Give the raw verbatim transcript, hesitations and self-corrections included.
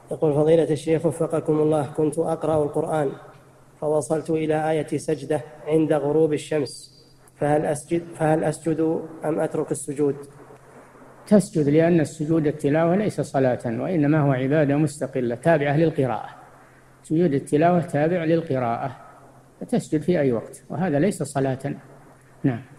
يقول فضيلة الشيخ وفقكم الله، كنت أقرأ القرآن فوصلت إلى آية سجدة عند غروب الشمس، فهل أسجد, فهل أسجد أم أترك السجود؟ تسجد، لأن السجود التلاوة ليس صلاة، وإنما هو عبادة مستقلة تابعة للقراءة. سجود التلاوة تابع للقراءة، فتسجد في أي وقت، وهذا ليس صلاة. نعم.